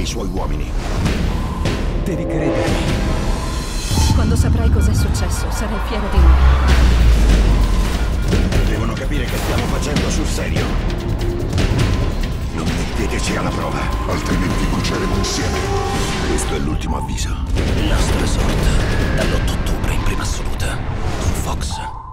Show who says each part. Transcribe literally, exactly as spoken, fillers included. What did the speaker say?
Speaker 1: suoi uomini.
Speaker 2: Devi credermi.
Speaker 3: Quando saprai cos'è successo, sarai fiero di noi.
Speaker 1: Devono capire che stiamo facendo sul serio. Non metteteci alla prova, altrimenti bruceremo insieme. Questo è l'ultimo avviso.
Speaker 4: Last Resort, dall'otto ottobre in prima assoluta, su Fox.